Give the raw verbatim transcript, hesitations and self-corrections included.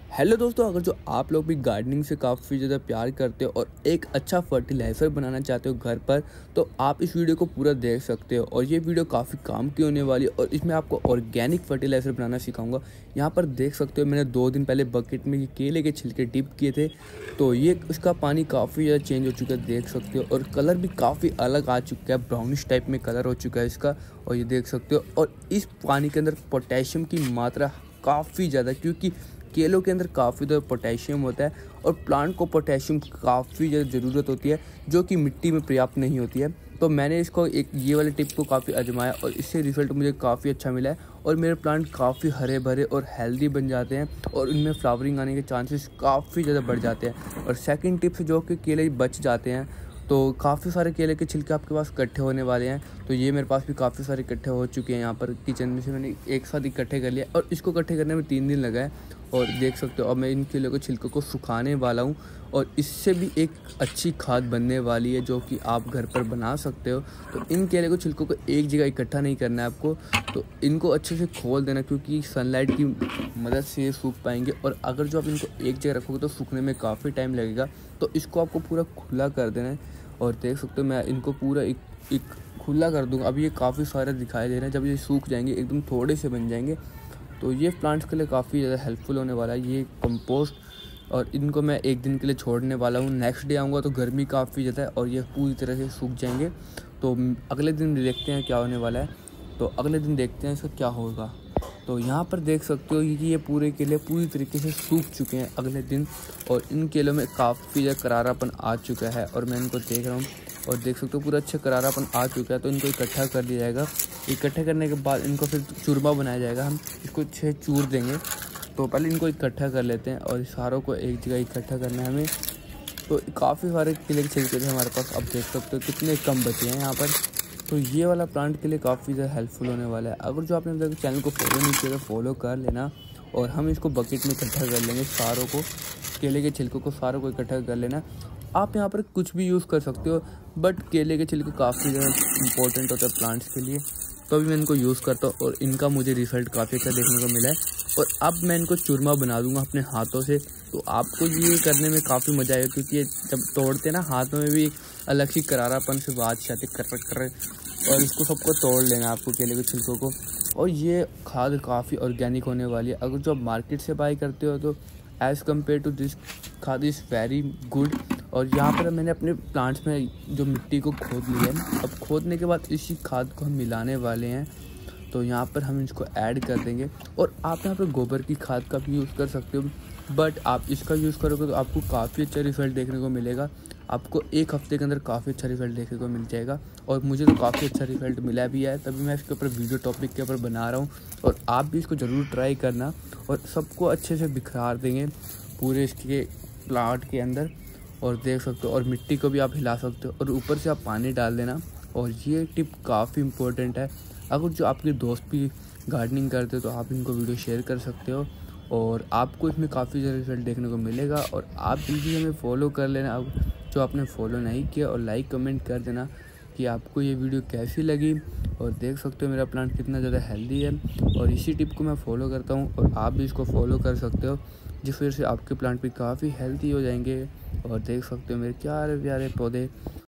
Hello दोस्तों, अगर जो आप लोग भी गार्डनिंग से काफ़ी ज़्यादा प्यार करते हो और एक अच्छा फर्टिलाइज़र बनाना चाहते हो घर पर, तो आप इस वीडियो को पूरा देख सकते हो। और ये वीडियो काफ़ी काम की होने वाली है और इसमें आपको ऑर्गेनिक फर्टिलाइज़र बनाना सिखाऊंगा। यहाँ पर देख सकते हो, मैंने दो दिन पहले बकेट में ये केले के छिलके डिप किए थे, तो ये उसका पानी काफ़ी ज़्यादा चेंज हो चुका है, देख सकते हो। और कलर भी काफ़ी अलग आ चुका है, ब्राउनिश टाइप में कलर हो चुका है इसका, और ये देख सकते हो। और इस पानी के अंदर पोटेशियम की मात्रा काफ़ी ज़्यादा, क्योंकि केलों के अंदर काफ़ी ज़्यादा पोटेशियम होता है और प्लांट को पोटेशियम की काफ़ी ज़्यादा ज़रूरत होती है, जो कि मिट्टी में पर्याप्त नहीं होती है। तो मैंने इसको एक ये वाले टिप को काफ़ी आजमाया और इससे रिज़ल्ट मुझे काफ़ी अच्छा मिला है और मेरे प्लांट काफ़ी हरे भरे और हेल्दी बन जाते हैं और इनमें फ्लावरिंग आने के चांसेस काफ़ी ज़्यादा बढ़ जाते हैं। और सेकंड टिप, जो कि केले बच जाते हैं, तो काफ़ी सारे केले के छिलके आपके पास इकट्ठे होने वाले हैं। तो ये मेरे पास भी काफ़ी सारे इकट्ठे हो चुके हैं। यहाँ पर किचन में से मैंने एक साथ इकट्ठे कर लिया और इसको इकट्ठे करने में तीन दिन लगा है। और देख सकते हो, अब मैं इन केलों के छिलकों को सुखाने वाला हूँ और इससे भी एक अच्छी खाद बनने वाली है, जो कि आप घर पर बना सकते हो। तो इन केले को छिलकों को एक जगह इकट्ठा नहीं करना है आपको, तो इनको अच्छे से खोल देना, क्योंकि सनलाइट की मदद से ये सूख पाएंगे। और अगर जो आप इनको एक जगह रखोगे तो सूखने में काफ़ी टाइम लगेगा, तो इसको आपको पूरा खुला कर देना है। और देख सकते हो, मैं इनको पूरा एक एक खुला कर दूँगा। अभी ये काफ़ी सारे दिखाई दे रहे हैं, जब ये सूख जाएंगे एकदम थोड़े से बन जाएंगे, तो ये प्लांट्स के लिए काफ़ी ज़्यादा हेल्पफुल होने वाला है ये कंपोस्ट। और इनको मैं एक दिन के लिए छोड़ने वाला हूँ। नेक्स्ट डे आऊँगा तो गर्मी काफ़ी ज़्यादा है और ये पूरी तरह से सूख जाएंगे। तो अगले दिन देखते हैं क्या होने वाला है। तो अगले दिन देखते हैं इसका क्या होगा। तो यहाँ पर देख सकते हो कि ये पूरे केले पूरी तरीके से सूख चुके हैं अगले दिन, और इन केलों में काफ़ी ज़्यादा करारापन आ चुका है। और मैं इनको देख रहा हूँ और देख सकते हो पूरा अच्छा करारापन आ चुका है। तो इनको इकट्ठा कर लिया जाएगा। इकट्ठे करने के बाद इनको फिर चूरमा बनाया जाएगा, हम इसको अच्छे चूर देंगे। तो पहले इनको इकट्ठा कर लेते हैं और सारों को एक जगह इकट्ठा करना है हमें। तो काफ़ी सारे केले के छिलके थे हमारे पास, अब देख सकते हो कितने कम बचे हैं यहाँ पर। तो ये वाला प्लांट के लिए काफ़ी ज़्यादा हेल्पफुल होने वाला है। अगर जो आपने अभी तक चैनल को फॉलो नहीं किया तो फॉलो कर लेना। और हम इसको बकेट में इकट्ठा कर लेंगे, सारों को, केले के छिलकों को सारों को इकट्ठा कर लेना। आप यहाँ पर कुछ भी यूज़ कर सकते हो, बट केले के छिलके काफ़ी ज़्यादा इंपॉर्टेंट होता है प्लांट्स के लिए। तो अभी मैं इनको यूज़ करता हूँ और इनका मुझे रिज़ल्ट काफ़ी अच्छा देखने को मिला है। और अब मैं इनको चूरमा बना दूंगा अपने हाथों से। तो आपको ये करने में काफ़ी मज़ा आएगा, क्योंकि ये जब तोड़ते ना हाथों में भी एक अलग सी करारापन से बात आती कर कर और इसको सबको तोड़ लेना आपको, केले के छिलकों को। और ये खाद काफ़ी ऑर्गेनिक होने वाली है। अगर जो आप मार्केट से बाई करते हो तो एज़ कम्पेयर टू दिस खाद इज़ वेरी गुड। और यहाँ पर मैंने अपने प्लांट्स में जो मिट्टी को खोद लिया है, अब खोदने के बाद इसी खाद को हम मिलाने वाले हैं। तो यहाँ पर हम इसको ऐड कर देंगे। और आप यहाँ पर गोबर की खाद का भी यूज़ कर सकते हो, बट आप इसका यूज़ करोगे तो आपको काफ़ी अच्छा रिज़ल्ट देखने को मिलेगा। आपको एक हफ्ते के अंदर काफ़ी अच्छा रिज़ल्ट देखने को मिल जाएगा। और मुझे तो काफ़ी अच्छा रिज़ल्ट मिला भी है, तभी मैं इसके ऊपर वीडियो टॉपिक के ऊपर बना रहा हूँ। और आप भी इसको ज़रूर ट्राई करना और सबको अच्छे से बिखरा देंगे पूरे इसके प्लांट के अंदर। और देख सकते हो, और मिट्टी को भी आप हिला सकते हो और ऊपर से आप पानी डाल देना। और ये टिप काफ़ी इम्पोर्टेंट है। अगर जो आपके दोस्त भी गार्डनिंग करते हो तो आप इनको वीडियो शेयर कर सकते हो और आपको इसमें काफ़ी ज़्यादा रिजल्ट देखने को मिलेगा। और आप जल्दी हमें फॉलो कर लेना अब जो आपने फॉलो नहीं किया, और लाइक कमेंट कर देना कि आपको ये वीडियो कैसी लगी। और देख सकते हो मेरा प्लांट कितना ज़्यादा हेल्दी है। और इसी टिप को मैं फॉलो करता हूँ और आप भी इसको फॉलो कर सकते हो, जिस वजह से आपके प्लांट भी काफ़ी हेल्दी हो जाएंगे। और देख सकते हो मेरे प्यारे प्यारे पौधे।